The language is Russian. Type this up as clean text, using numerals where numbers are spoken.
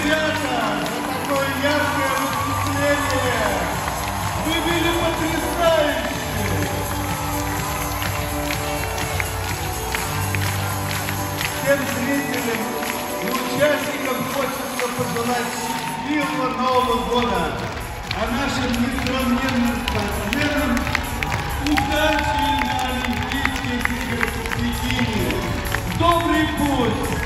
ребята, за такое яркое выступление! Вы были потрясающие! Всем зрителям и участникам хочется пожелать счастливого Нового года, а нашим несравненным спортсменам удачи на Олимпийских играх в Пекине. Добрый путь!